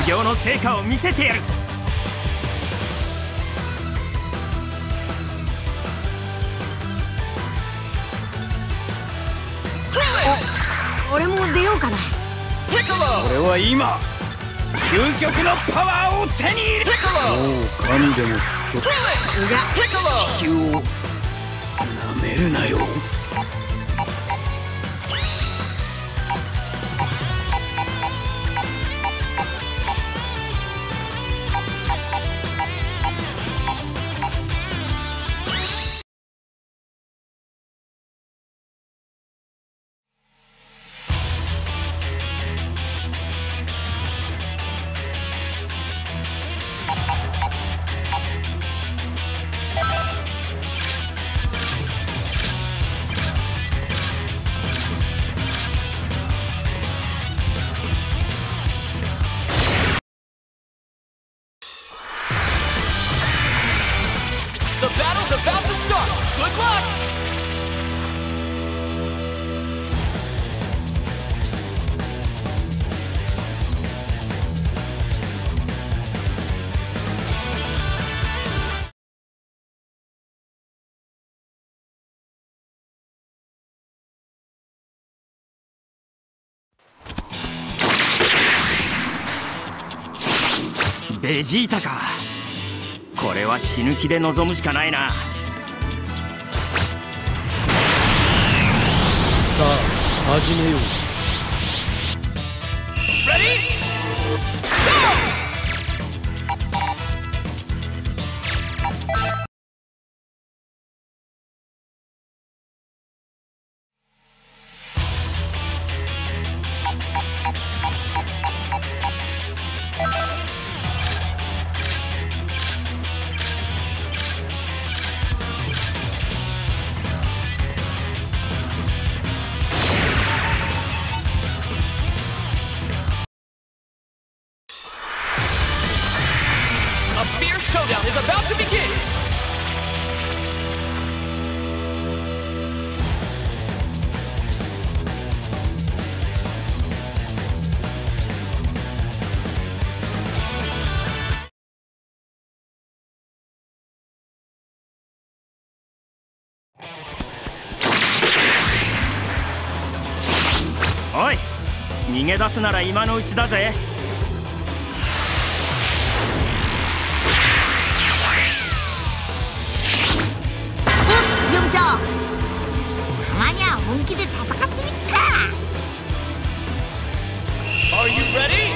修行の成果を見せてやる。 俺も出ようかな。 俺は今究極のパワーを手に入れる。 もう神でも地球を舐めるなよ。 The battle's about to start. Good luck! ベジータか。これは死ぬ気で臨むしかないな。 さあ始めよう。 Ready? A fierce showdown is about to begin! おい、逃げ出すなら今のうちだぜ。 よっ、たまには本気で戦ってみっか。 Are you ready?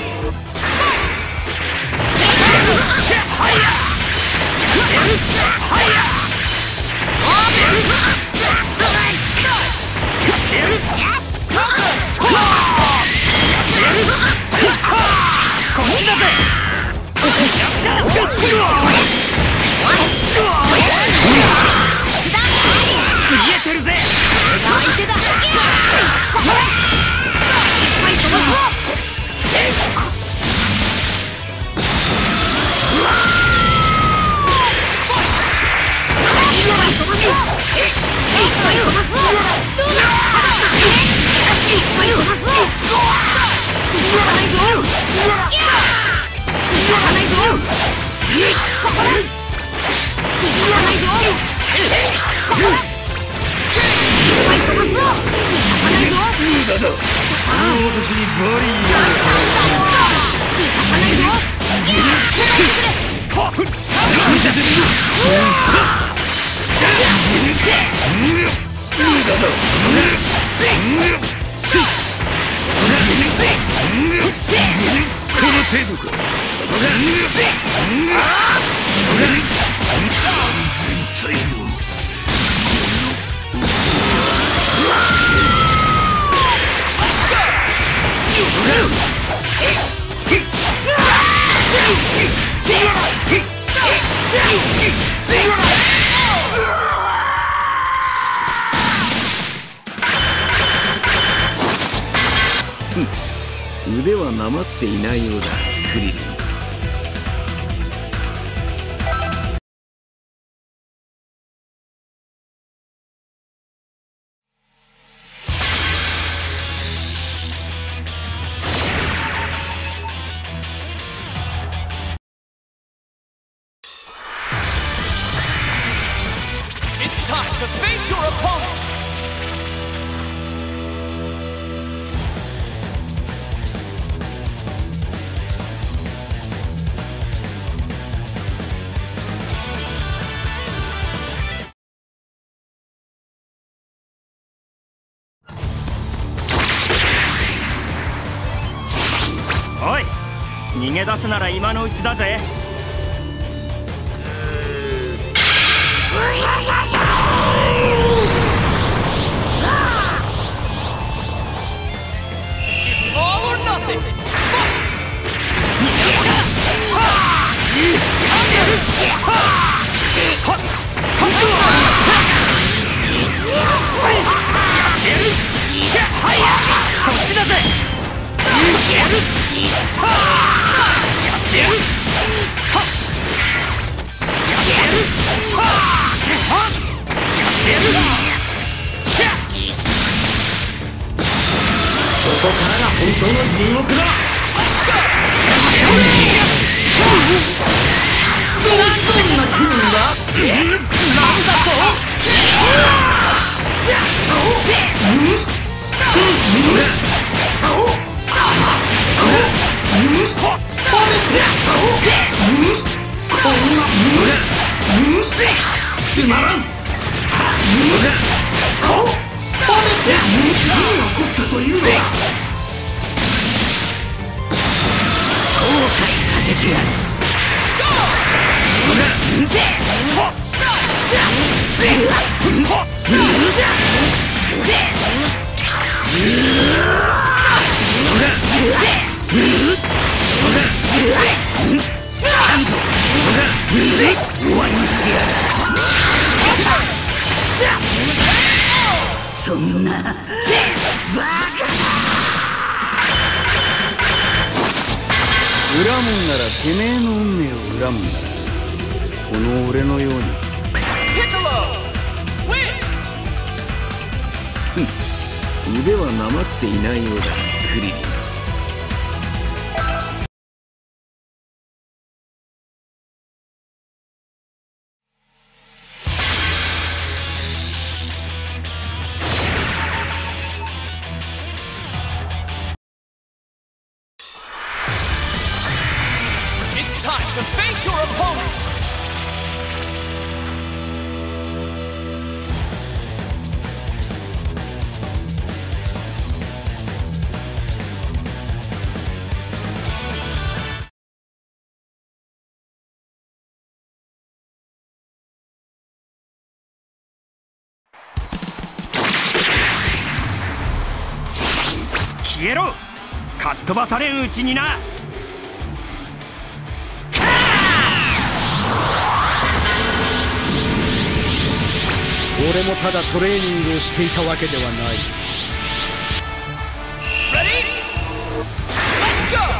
こっちだぜ。安か。見えてるぜ。 相手だ。ここいっぱい飛ばすぞ。 腕はなまっていないようだ、クリリン。 おい、逃げ出すなら今のうちだぜ。 It's all or nothing. こっちだぜ。 ここからが本当の地獄だ。どうしてんな気分だ。 なんだと。 つまらん。何が起こったというのだ。後悔させてやる。終わりにしてやる。そんなバカな。 恨むんならてめえの運命を恨むんだな。この俺のように。腕はなまっていないようだ、クリリン。 It's time to face your opponent. 消えろ。かっ飛ばされんうちにな。 俺もただトレーニングをしていたわけではない。 Ready? Let's go.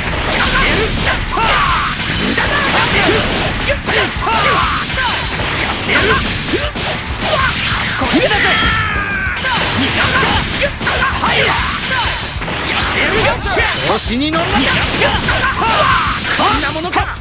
こっちだぜ。 調子に乗るな。 こんなものか。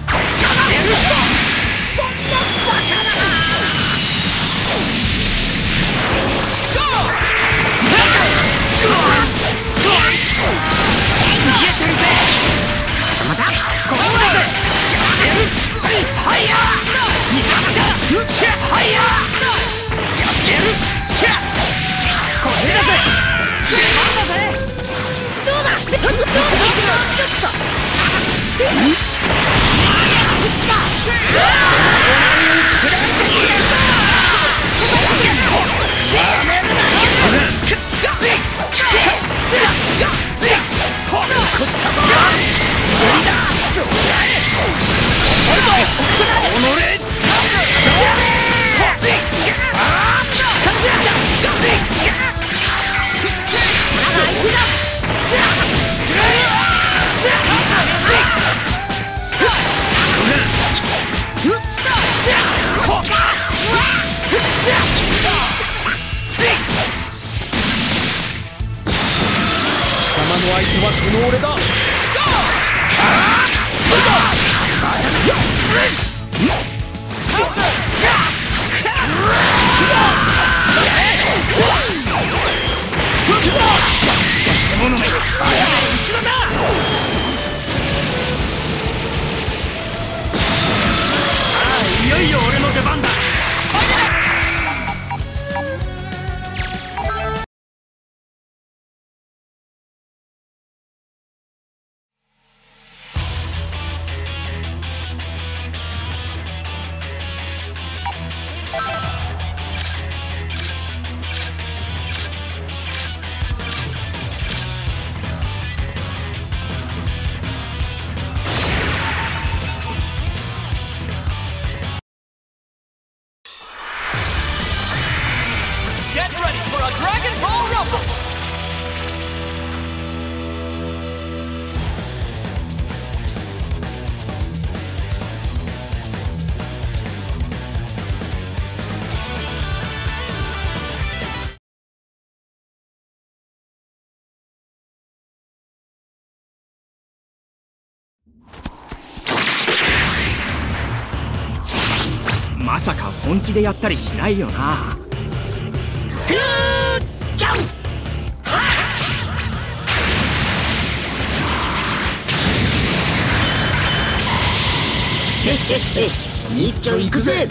貴様の相手はこの俺だ。 いよいよ俺の出番だ。 まさか本気でやったりしないよな。 フュージョンへっへっへ、一丁行くぜ。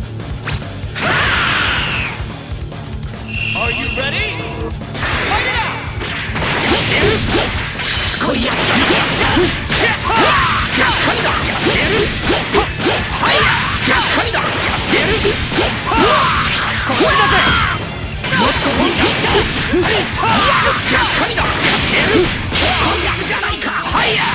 Are you ready? Fight it out! しつこいやつだな。 シェットー！ がっかりだ。 はいや！がっかりだ！こっちだぜ！もっと本気つか！はいっと！がっかりだ！今夜じゃないか！はいや！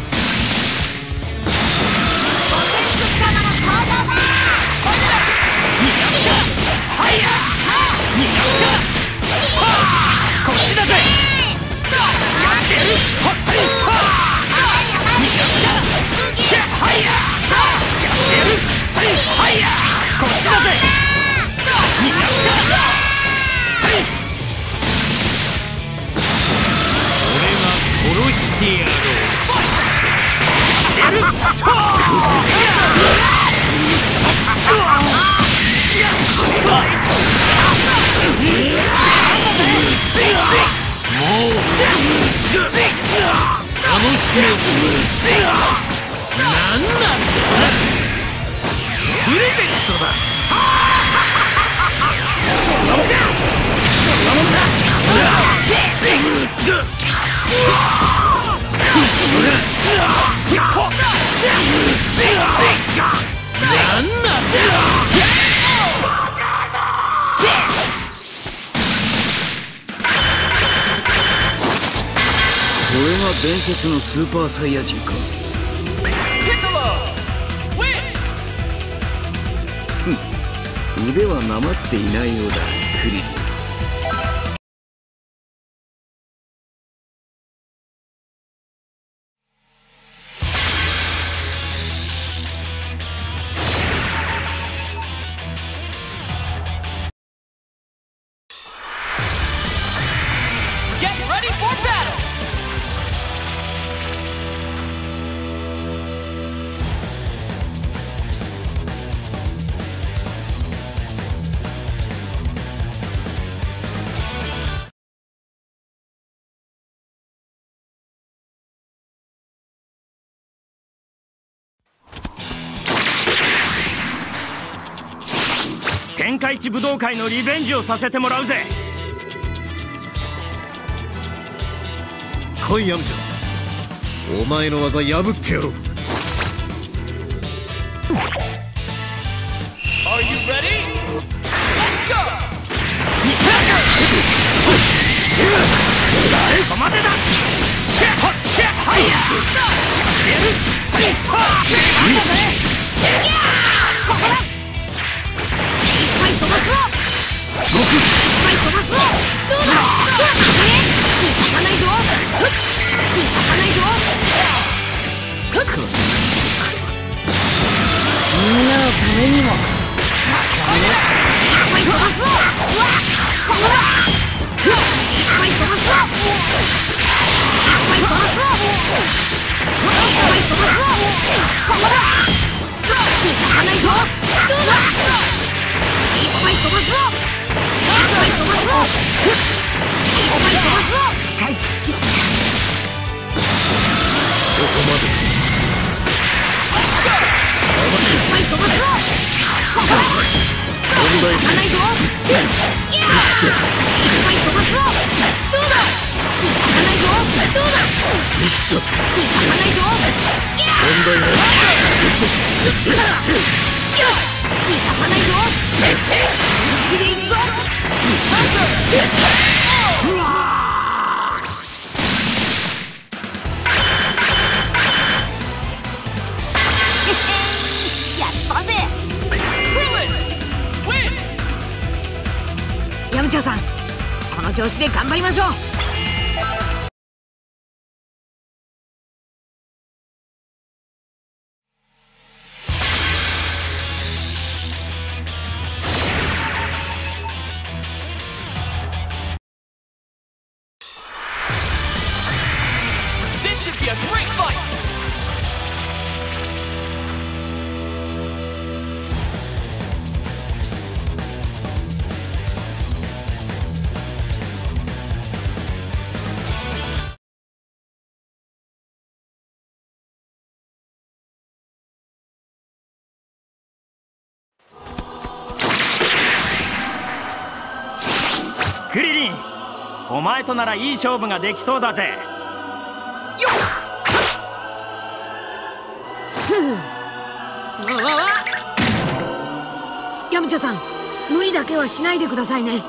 お天気様の登場だ。 逃がすか！はいや！逃がすか！こっちだぜ！はいっと！逃がすか！はいや！はいや！こっちだぜ！逃がすか！はい！ 俺が殺してやろう。 やってる！と！なんなんだブレベットだ。 これが伝説のスーパーサイヤ人か。腕はなまっていないようだ、クリリン。 Get ready for battle! 天下一武道会のリベンジをさせてもらうぜ。 来いヤムチャ、お前の技破ってやろう。 Are you ready? Let's go! そこまでだ。シェッシェッはいや。はいっと。 ここだ。いっぱい飛ばすぞ。いっぱい飛ばすぞ。どうだ。行かないぞ。行かないぞ。みんなのためにも。いっぱい飛ばすぞ。ここだ。いっぱい飛ばすぞ。いっぱい飛ばすぞ。いっぱい飛ばすぞ。ここだ。行かないぞ。どうだ。いっぱい飛ばすぞ。いっぱい飛ばすぞ。いっぱい飛ばすぞ。使い切っちゃった。 そこまで。 いっぱい飛ばすぞ。ここだ。行かないぞ。いっぱい飛ばすぞ。どうだ。行かないぞ。どうだ。 生きた。 行かないぞ。 問題ない。行くぞ。 よし。行かさないぞ。本気で行くぞ。やったぜ。ヤムチャさん、この調子で頑張りましょう。 This should be a great fight! お前とならいい勝負ができそうだぜ。よっ。 ヤムチャさん、無理だけはしないでくださいね。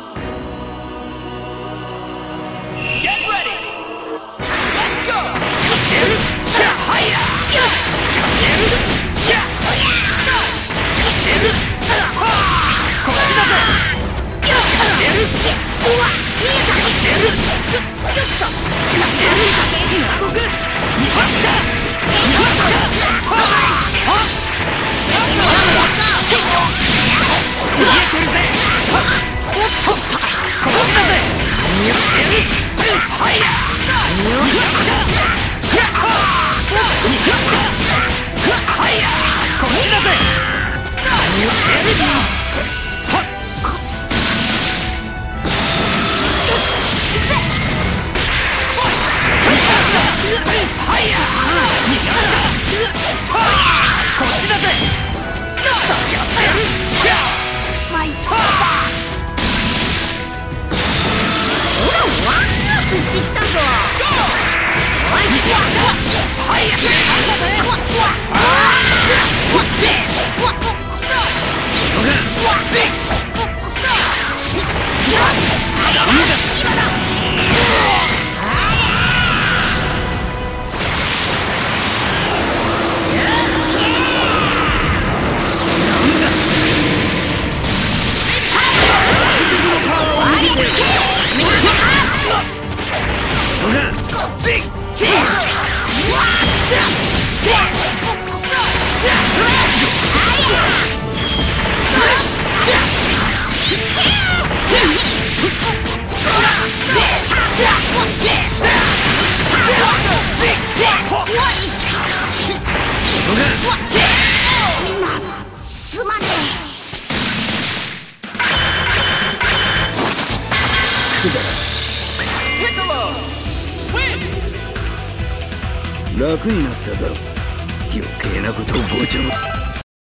楽になっただろ。余計なことをごちゃご。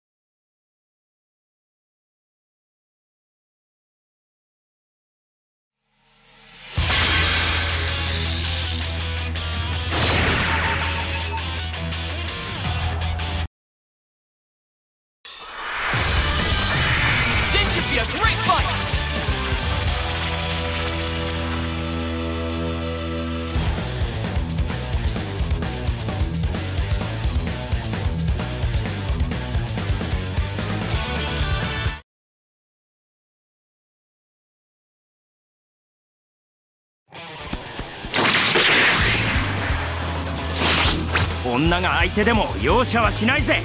女が相手でも容赦はしないぜ。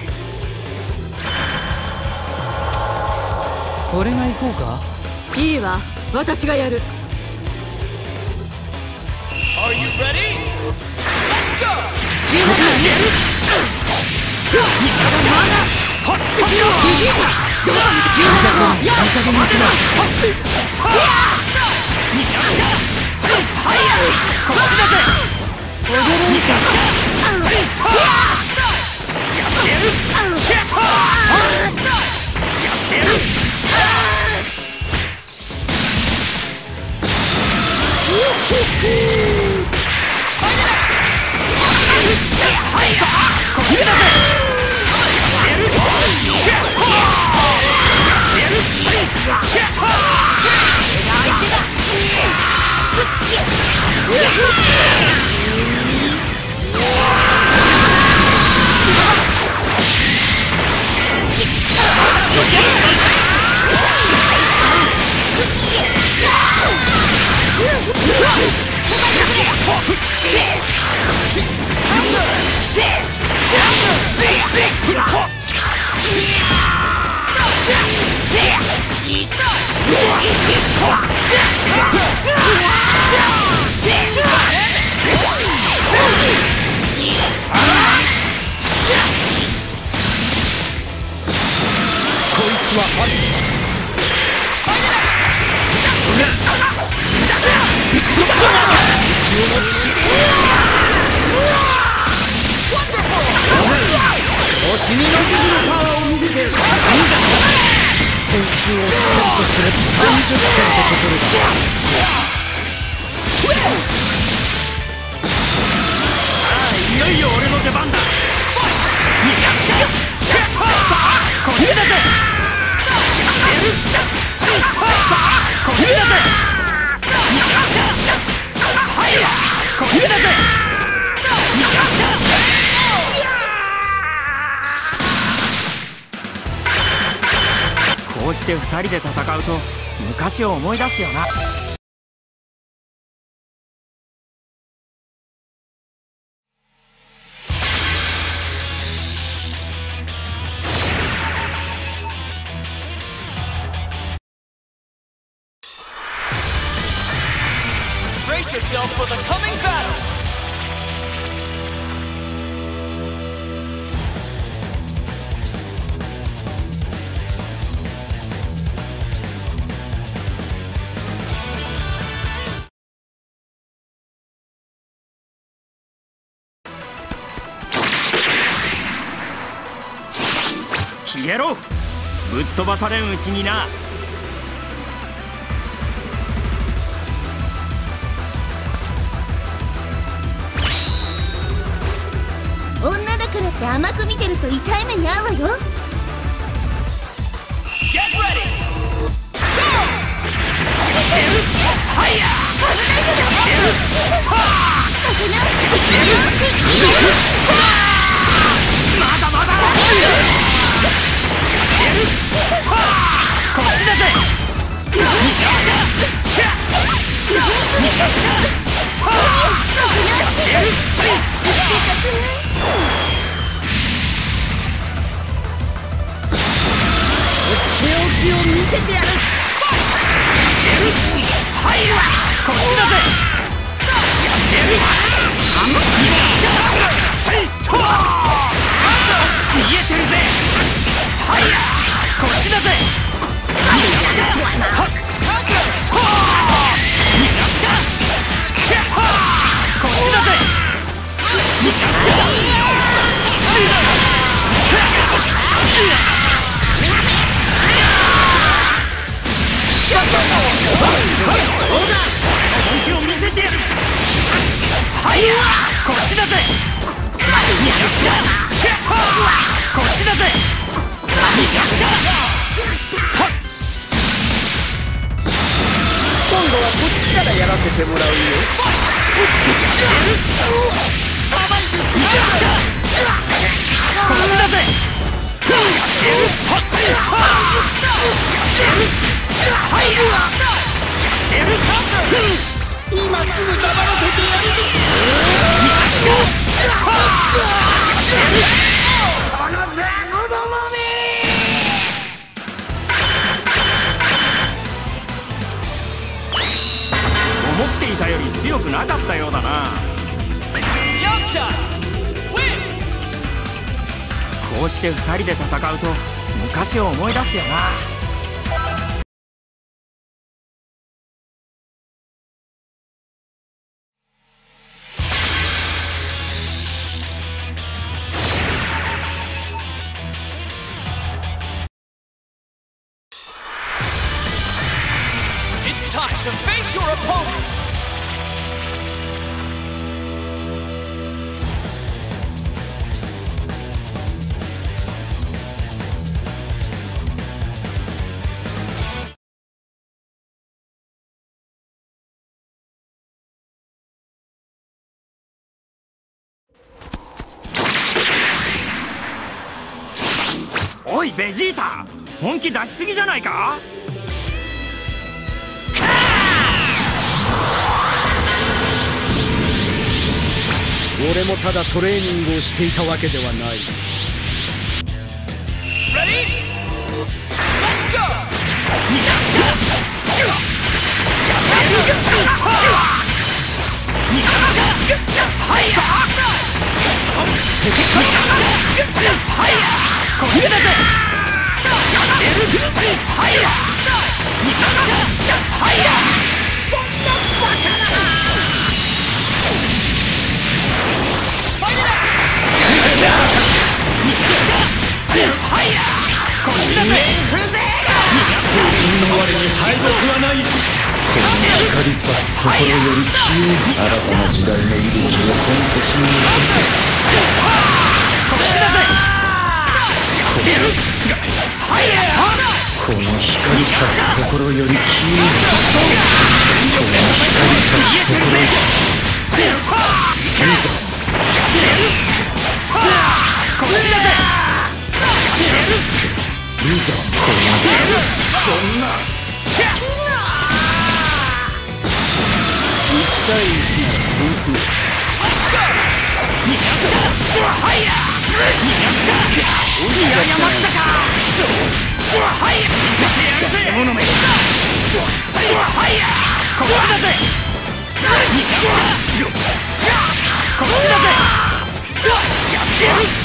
俺が行こうか。 いいわ、私がやる。 死にのギブのパワーを見せてる。点数をつけるとすれば30点ってところだ。 あいよいよ俺の出番だ。逃がすか。さあこっちだぜ。やってる。さあこっちだぜ。逃がすか。はいやこっちだぜ。逃がすか。こうして2人で戦うと昔を思い出すよな。 Brace yourself for the coming battle! 消えろ。ぶっ飛ばされんうちにな。 女だからって甘く見てると痛い目に遭うわよ。 Get ready! はいやさせない。 まだまだこっちだぜ。 手置きを見せてやる。 はいこっちだぜ。やってる。見えてるぜ。はいこっちだぜ。逃がすか。こっちだぜ。逃がすか。そうだ本気を見せてやる。はいこっちだぜ。逃がすか。こっちだぜ。逃がすか。 今度はこっちからやらせてもらうよ。 甘いですよ。 こっちだぜ。 今すぐ黙らせてやるぞ。この雑魚どもめ。 思っていたより強くなかったようだな。こうして2人で戦うと昔を思い出すよな。 It's time to face your opponent! Oh おいベジータ、本気出しすぎじゃないか。 俺もただトレーニングをしていたわけではない。 Ready? Let's go! 逃がすか。逃がすか。はいやはいやこっちだぜ。はいや逃がすか。はいやそんなバカな。はいやこっちだぜ。 の我に敗北はない。こ光さす心より消え、新たな時代の息吹をこの星に残せ。 こっちだぜ。 この光さす心より消え、この光さす心よりこっちだぜ。 いざこんな1対1なら共通。 逃がすか。はいや。逃がすか。いややまったか。はいや。見せてやるぜ。物め。はいや。こっちだぜ。逃がすか。こっちだぜ。やってやる。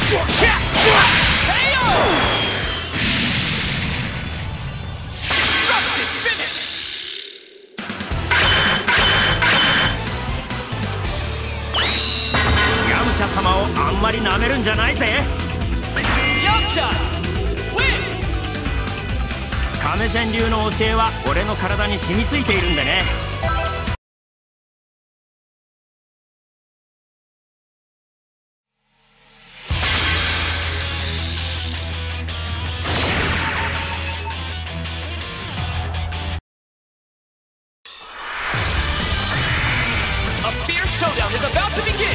ヤムチャ様をあんまり舐めるんじゃないぜ。亀仙流の教えは俺の体に染みついているんでね。 Showdown is about to begin!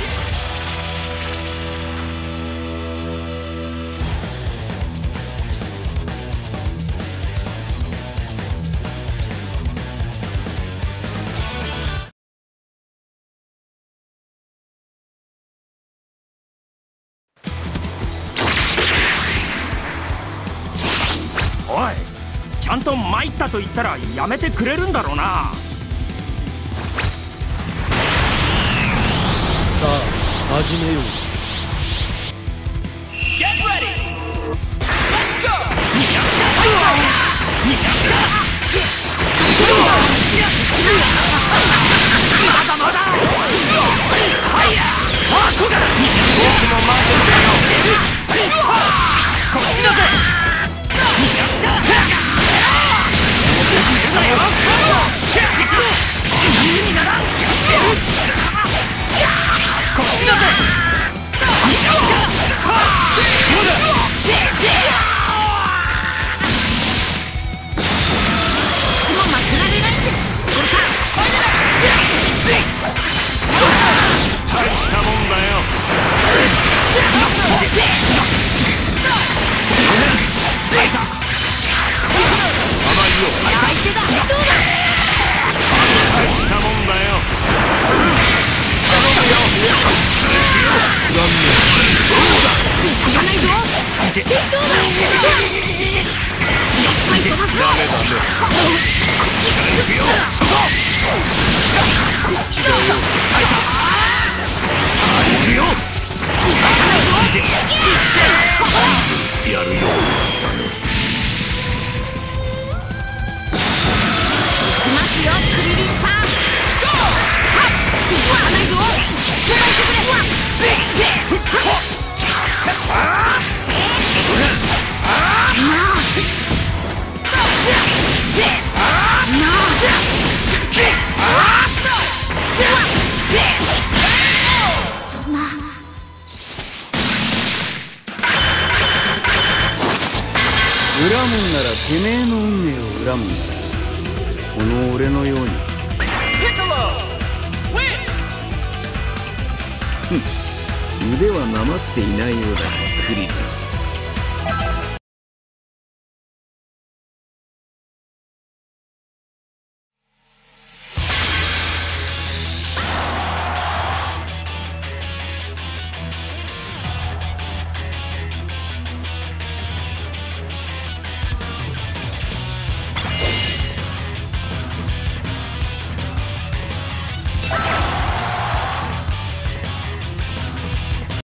おい、ちゃんと参ったと言ったらやめてくれるんだろうな。 さあ始めよう。 Get ready! Let's go! まだまだ。はいや。僕も待ってるよ。こっちだぜ。逃がすか。意味ならやってやる。こっちだぜ。逃がすか。大したもんだよ。大したもんだよ。残念。どうだ。行かないぞ。どうだ。やっぱり飛ばすぞ。ダメ。こっちから行くよ。そこ。こっちだよ。入った。さあ行くよ。やるようだったね。 行きますよ、クリリンさん。行かないぞ。ちょうだいてくれ。 恨むんならてめえの運命を恨むんだ。この俺のように。腕はなまっていないようだ、クリリン。